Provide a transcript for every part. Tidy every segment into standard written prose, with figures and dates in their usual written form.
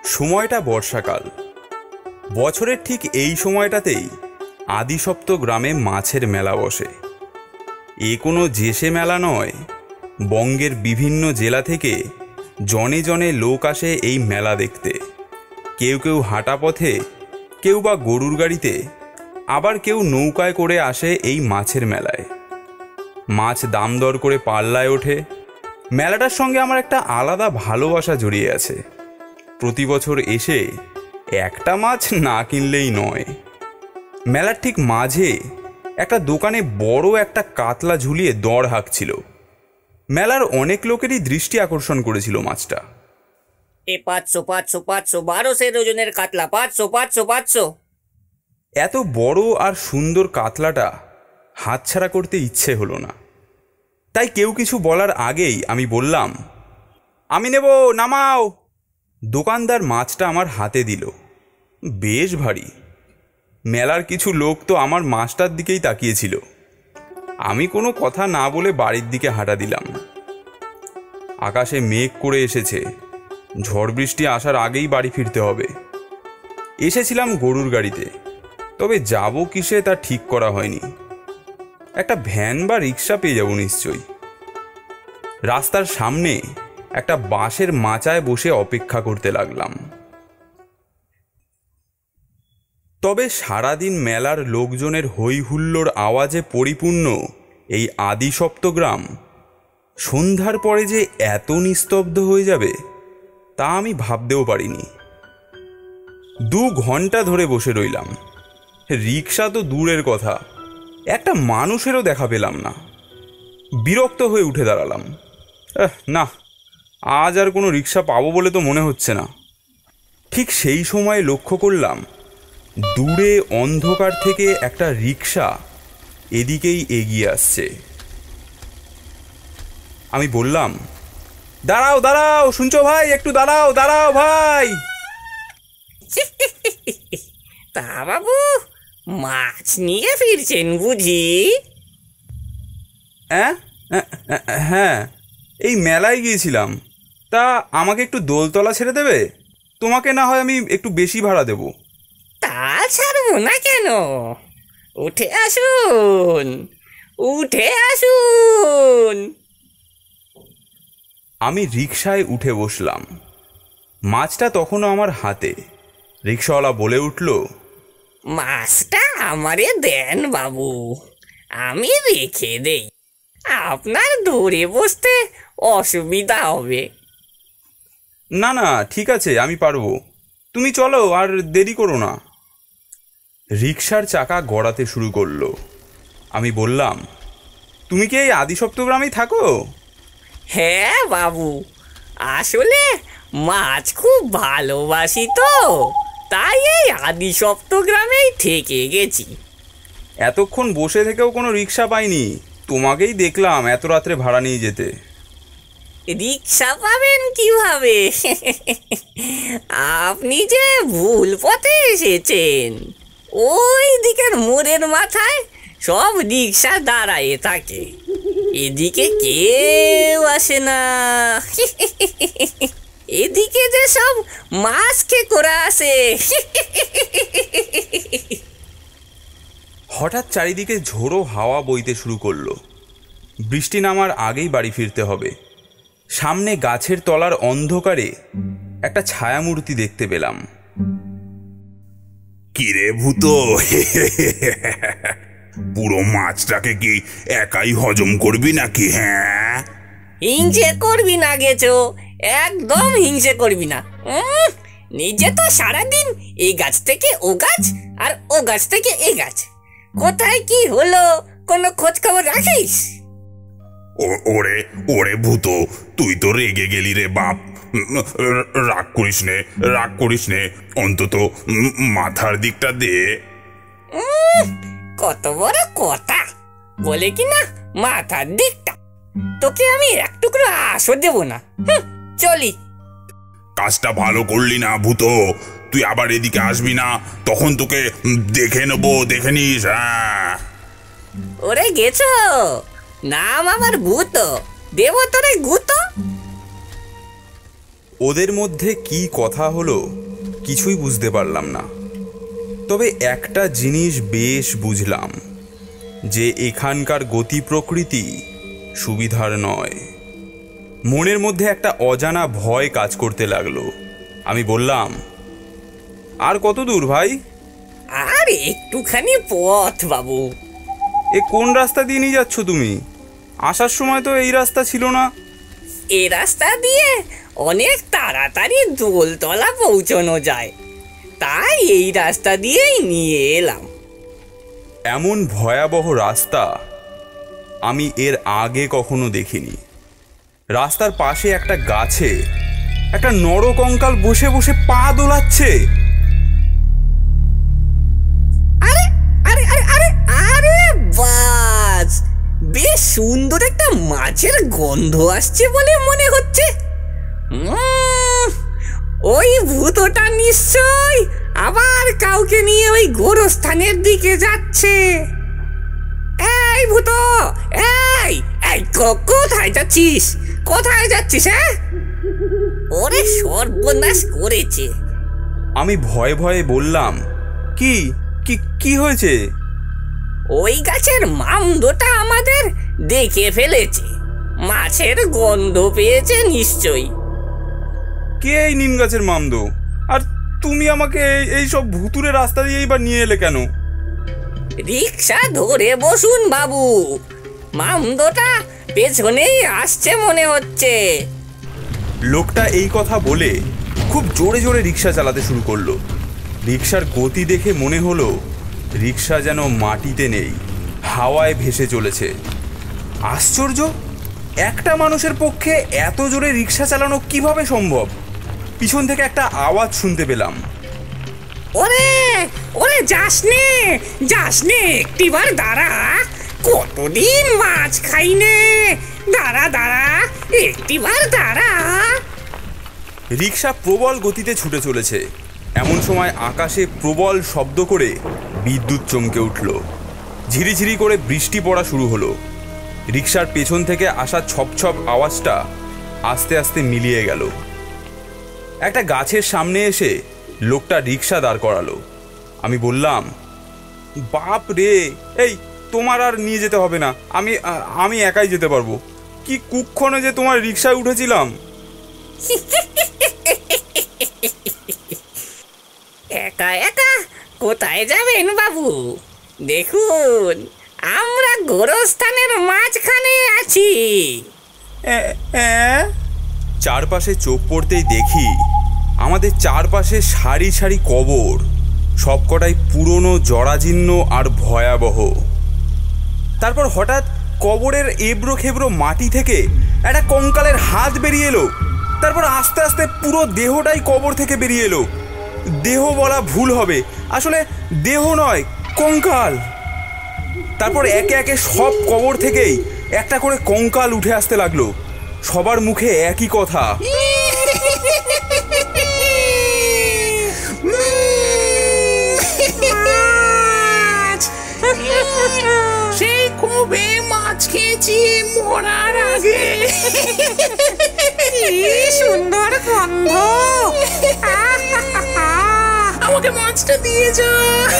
সময়টা বর্ষাকাল। বছরের ঠিক এই সময়টাতেই আদিসপ্ত গ্রামে মাছের মেলা বসে। এ কোনো জেসে মেলা নয়, বঙ্গের বিভিন্ন জেলা থেকে জনে জনে লোক আসে এই মেলা দেখতে। কেউ কেউ হাঁটা পথে, কেউ বা গরুর গাড়িতে, আবার কেউ নৌকায় করে আসে এই মাছের মেলায়। মাছ দাম দর করে পাল্লায় ওঠে। মেলাটার সঙ্গে আমার একটা আলাদা ভালোবাসা জড়িয়ে আছে। প্রতি বছর এসে একটা মাছ না কিনলেই নয়। মেলার ঠিক মাঝে একটা দোকানে বড় একটা কাতলা ঝুলিয়ে দর হাঁকছিল। মেলার অনেক লোকেরই দৃষ্টি আকর্ষণ করেছিল মাছটা। 500 500 500 1200 ওজনের কাতলা, 500 500 500। এত বড় আর সুন্দর কাতলাটা হাতছাড়া করতে ইচ্ছে হলো না। তাই কেউ কিছু বলার আগেই আমি বললাম, আমি নেব, নামাও। দোকানদার মাছটা আমার হাতে দিল। বেশ ভারী। মেলার কিছু লোক তো আমার মাছটার দিকেই তাকিয়েছিল। আমি কোনো কথা না বলে বাড়ির দিকে হাঁটা দিলাম। আকাশে মেঘ করে এসেছে। ঝড় বৃষ্টি আসার আগেই বাড়ি ফিরতে হবে। এসেছিলাম গরুর গাড়িতে, তবে যাব কিসে তা ঠিক করা হয়নি। একটা ভ্যান বা রিক্সা পেয়ে যাব নিশ্চয়ই। রাস্তার সামনে একটা বাঁশের মাচায় বসে অপেক্ষা করতে লাগলাম। তবে সারাদিন মেলার লোকজনের হই হুল্লোড় আওয়াজে পরিপূর্ণ এই আদিসপ্ত গ্রাম সন্ধ্যার পরে যে এত নিস্তব্ধ হয়ে যাবে তা আমি ভাবতেও পারিনি। 2 ঘন্টা ধরে বসে রইলাম। রিক্সা তো দূরের কথা, একটা মানুষেরও দেখা পেলাম না। বিরক্ত হয়ে উঠে দাঁড়ালাম। না, আজ আর কোনো রিক্সা পাবো বলে তো মনে হচ্ছে না। ঠিক সেই সময় লক্ষ্য করলাম দূরে অন্ধকার থেকে একটা রিক্সা এদিকেই এগিয়ে আসছে। আমি বললাম, দাঁড়াও দাঁড়াও, শুনছো ভাই, একটু দাঁড়াও দাঁড়াও ভাই। তা বাবু, মাছ নিয়ে ফিরছেন বুঝি? হ্যাঁ, এই মেলায় গিয়েছিলাম। তা আমাকে একটু দোলতলা ছেড়ে দেবে? তোমাকে না হয় আমি একটু বেশি ভাড়া দেব। তা ছাড়বো না কেন? উঠে আসুন, উঠে আসুন। আমি রিকশায় উঠে বসলাম। মাছটা তখনও আমার হাতে। রিক্সাওয়ালা বলে উঠল, মাছটা আমারে দেন বাবু, আমি রেখে দেই। আপনার দূরে বসতে অসুবিধা হবে। না না, ঠিক আছে, আমি পারবো। তুমি চলো, আর দেরি করো না। রিক্সার চাকা গড়াতে শুরু করলো। আমি বললাম, তুমি কি এই আদিসপ্ত গ্রামেই থাকো? হ্যাঁ বাবু, আসলে মাছ খুব ভালোবাসি তো, তাই এই আদিসপ্ত গ্রামেই থেকে গেছি। এতক্ষণ বসে থেকেও কোনো রিক্সা পাইনি। তোমাকেই দেখলাম এত রাত্রে ভাড়া নিয়ে যেতে। রিক্সা পাবেন কিভাবে? আপনি যে ভুল পথে এসেছেন। ওই দিকের মোড়ের মাথায় সব রিক্সা দাঁড়ায় থাকে, এদিকে কেউ আসে না। এদিকে যে সব মাছ খেয়ে করে আসে। হঠাৎ চারিদিকে ঝোড়ো হাওয়া বইতে শুরু করলো। বৃষ্টি নামার আগেই বাড়ি ফিরতে হবে। সামনে গাছের তলার অন্ধকারে একটা ছায়ামূর্তি দেখতে পেলাম। কিরে ভূত, পুরো মাছটাকে কি একাই হজম করবি নাকি? হ্যাঁ, হিংসে করবি না গেছো, একদম হিংসে করবি না। নিজে তো সারাদিন এই গাছ থেকে ও গাছ, আর ও গাছ থেকে এই গাছ। কোথায় কি হলো কোনো খোঁজ খবর রাখিস? ওরে ওরে ভূত, তুই তো রেগে গেলি রে বাপ। রাগ করিস নে, রাগ করিস নে, অন্তত মাথার দিকটা দে। কত বড় কথা বলে কি না মাথার দিকটা। তোকে আমি এক টুকরো আশও দেব না। চলি। কাজটা ভালো করলি না ভূত। তুই আবার এদিকে আসবি না, তখন তোকে দেখে নেবো, দেখে নিস। হ্যাঁ, ওরে গেছো, নাম আমার ভূত, দেব তোরে গুতো। ওদের মধ্যে কি কথা হলো কিছুই বুঝতে পারলাম না, তবে একটা জিনিস বেশ বুঝলাম যে এখানকার গতি প্রকৃতি সুবিধার নয়। মনের মধ্যে একটা অজানা ভয় কাজ করতে লাগলো। আমি বললাম, আর কত দূর ভাই? আর একটুখানি পথ বাবু। এ কোন রাস্তা দিয়ে নিয়ে যাচ্ছ তুমি? আসার সময় তো এই রাস্তা ছিল না। এই রাস্তা দিয়ে অনেক তাড়াতাড়ি দোলতলা পৌঁছানো যায়, তাই এই রাস্তা দিয়েই নিয়ে এলাম। এমন ভয়াবহ রাস্তা আমি এর আগে কখনো দেখিনি। রাস্তার পাশে একটা গাছে একটা নরকঙ্কাল বসে বসে পা দোলাচ্ছে। আরে আরে আরে আরে আরে বাস, বেশ সুন্দর একটা মাছের গন্ধ আসছে বলে মনে হচ্ছে। ওই ভূতটা নিশ্চয় আবার কাউকে নিয়ে ওই গোরস্থানের দিকে যাচ্ছে। এই ভূত, এই এই কোথায় যাচ্ছিস? কোথায় যাচ্ছিস? হ্যাঁ, ওরে সর্বনাশ করেছে। আমি ভয়ে ভয়ে বললাম, কি কি কি হয়েছে? ওই গাছের মামদোটা আমাদের দেখে ফেলেছে, মাছের গন্ধ পেয়েছে নিশ্চয়ই। কে এই নিম গাছের মামদো? আর তুমি আমাকে এই সব ভুতুরে রাস্তা দিয়েই বা নিয়ে এলে কেন? রিক্সা ধরে বসুন বাবু, মামদোটা পেছনেই আসছে মনে হচ্ছে। লোকটা এই কথা বলে খুব জোরে জোরে রিক্সা চালাতে শুরু করলো। রিক্সার গতি দেখে মনে হলো রিক্সা যেন মাটিতে নেই, হাওয়ায় ভেসে চলেছে। আশ্চর্য, একটা মানুষের পক্ষে এত জোরে রিক্সা চালানো কিভাবে সম্ভব? পিছন থেকে একটা আওয়াজ শুনতে পেলাম, ওরে ওরে যাসনে যাসনে, একটিবার দাঁড়া, কতদিন মাছ খাইনে, দাঁড়া দাঁড়া, একটিবার দাঁড়া। রিক্সা প্রবল গতিতে ছুটে চলেছে। এমন সময় আকাশে প্রবল শব্দ করে বিদ্যুৎ চমকে উঠল। ঝিরিঝিরি করে বৃষ্টি পড়া শুরু হলো। রিক্সার পেছন থেকে আসা ছপছপ আওয়াজটা আস্তে আস্তে মিলিয়ে গেল। একটা গাছের সামনে এসে লোকটা রিক্সা দাঁড় করালো। আমি বললাম, বাপ রে, এই তোমার আর নিয়ে যেতে হবে না, আমি একাই যেতে পারবো। কি কুক্ষণে যে তোমার রিক্সায় উঠেছিলাম। একা একা কোথায় যাবেন বাবু? দেখুন, আমরা গোরস্থানের মাঝখানে আছি। চারপাশে চোখ পড়তেই দেখি আমাদের চারপাশে সারি সারি কবর, সবকটাই পুরনো, জরাজীর্ণ আর ভয়াবহ। তারপর হঠাৎ কবরের এবড়ো খেবড়ো মাটি থেকে একটা কঙ্কালের হাত বেরিয়ে এলো। তারপর আস্তে আস্তে পুরো দেহটাই কবর থেকে বেরিয়ে এলো। দেহ বলা ভুল হবে, আসলে দেহ নয়, কঙ্কাল। তারপর একে একে সব কবর থেকেই একটা করে কঙ্কাল উঠে আসতে লাগলো। সবার মুখে একই কথা, সেই কবে মাছ খেয়েছি মরার আগে। কি সুন্দর গন্ধ, আমাকে মাছটা দিয়ে যা।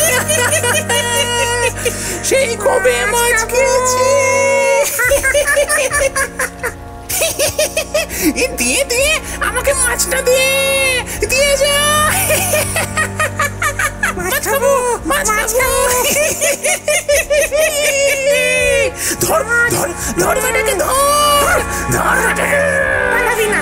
সেই কবে মাছ খেয়েছি। দিয়ে দিয়ে আমাকে মাছটা দিয়ে যা। মাছ খাবো, মাছ খাবো। ধর ধর ধর বেটাকে, ধর ধর বেটাকে। পালাবি না,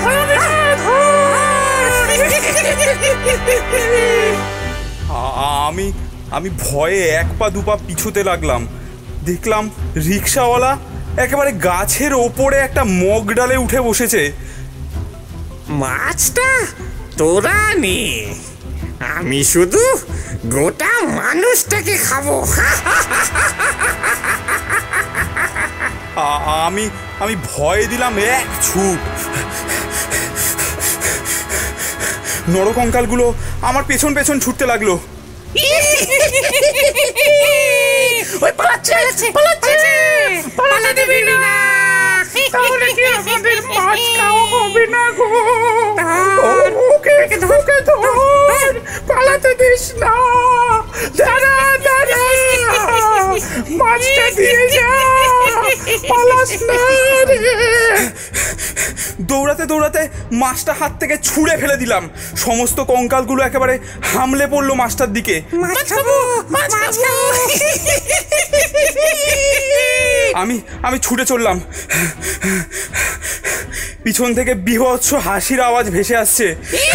আমি ভয়ে এক পা দুপা পিছুতে লাগলাম। দেখলাম রিক্সাওয়ালা একেবারে গাছের ওপরে একটা মগ ডালে উঠে বসেছে। মাছটা তোরা নে, আমি শুধু গোটা মানুষটাকে খাবো। আমি ভয় দিলাম এক ছুট। নরকঙ্কালগুলো আমার পেছন পেছন ছুটতে লাগলো। ওই পালাচ্ছে, পালাচ্ছে, পালাতে দিবি না। তাহলে কি আমাদের মাছ খাওয়া হবে না গো? ওকে ধরে ধর, পালাতে দিস না। দাঁড়া দাঁড়া, মাছটা দিয়ে যা, পালাস না রে। দৌড়াতে দৌড়াতে মাছটা হাত থেকে ছুঁড়ে ফেলে দিলাম। সমস্ত কঙ্কালগুলো একেবারে হামলে পড়লো মাছটার দিকে। মাছ খাবো, মাছ খাবো। আমি ছুটে চললাম। পিছন থেকে বীভৎস হাসির আওয়াজ ভেসে আসছে।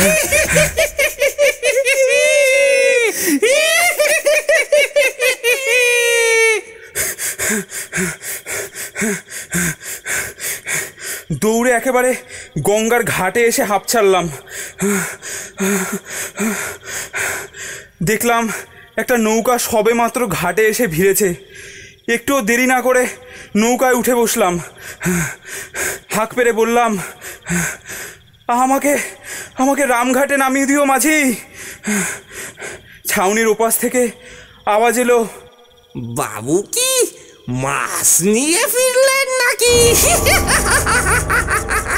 দৌড়ে একেবারে গঙ্গার ঘাটে এসে হাঁপ ছাড়লাম। দেখলাম একটা নৌকা সবেমাত্র ঘাটে এসে ভিড়েছে। একটুও দেরি না করে নৌকায় উঠে বসলাম। হাঁক পেরে বললাম, আমাকে রামঘাটে নামিয়ে দিও মাঝি। ছাউনির ওপাশ থেকে আওয়াজ এলো, বাবু কি মাছ নিয়ে ফিরলেন নাকি?